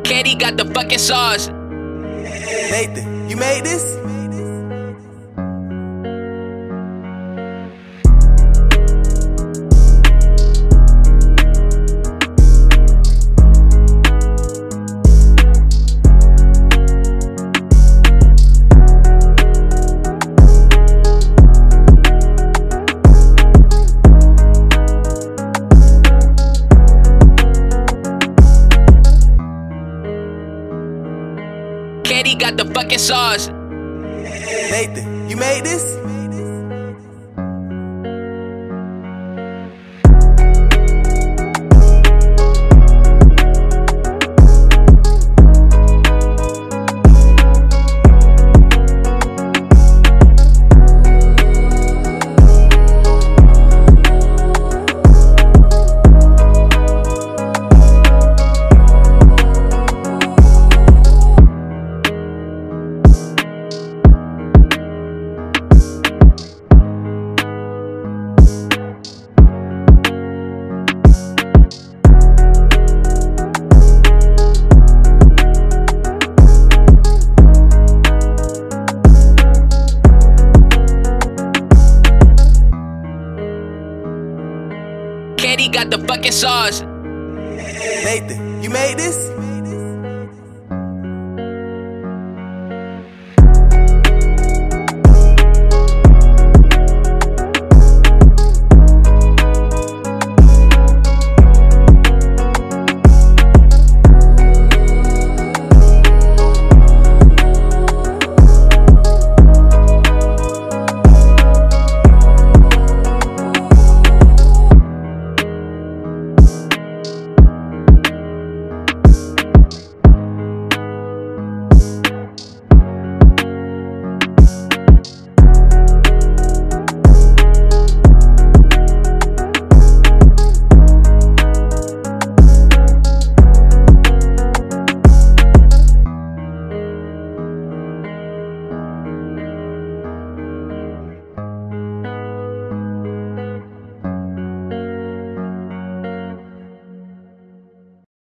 Kndey got the fucking sauce. Nathan, you made this? Kndey got the fucking sauce. Nathan, you made this? Kndey got the fucking sauce. Nathan, you made this?